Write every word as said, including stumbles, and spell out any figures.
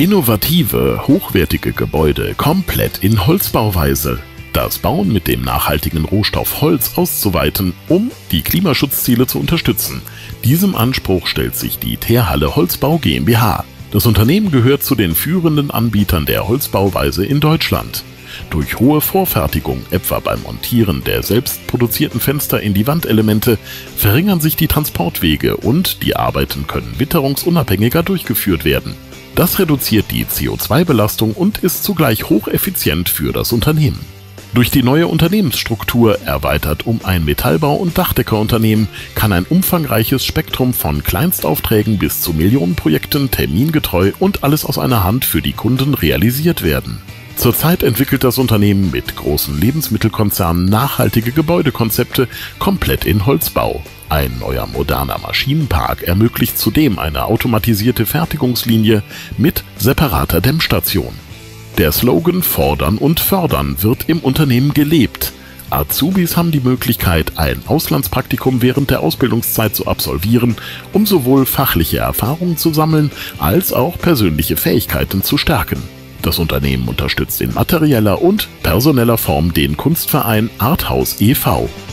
Innovative, hochwertige Gebäude komplett in Holzbauweise. Das Bauen mit dem nachhaltigen Rohstoff Holz auszuweiten, um die Klimaschutzziele zu unterstützen. Diesem Anspruch stellt sich die Teerhalle Holzbau GmbH. Das Unternehmen gehört zu den führenden Anbietern der Holzbauweise in Deutschland. Durch hohe Vorfertigung, etwa beim Montieren der selbst produzierten Fenster in die Wandelemente, verringern sich die Transportwege und die Arbeiten können witterungsunabhängiger durchgeführt werden. Das reduziert die C O zwei Belastung und ist zugleich hocheffizient für das Unternehmen. Durch die neue Unternehmensstruktur, erweitert um ein Metallbau- und Dachdeckerunternehmen, kann ein umfangreiches Spektrum von Kleinstaufträgen bis zu Millionenprojekten termingetreu und alles aus einer Hand für die Kunden realisiert werden. Zurzeit entwickelt das Unternehmen mit großen Lebensmittelkonzernen nachhaltige Gebäudekonzepte komplett in Holzbau. Ein neuer moderner Maschinenpark ermöglicht zudem eine automatisierte Fertigungslinie mit separater Dämmstation. Der Slogan „Fordern und fördern“ wird im Unternehmen gelebt. Azubis haben die Möglichkeit, ein Auslandspraktikum während der Ausbildungszeit zu absolvieren, um sowohl fachliche Erfahrungen zu sammeln, als auch persönliche Fähigkeiten zu stärken. Das Unternehmen unterstützt in materieller und personeller Form den Kunstverein Arthaus e V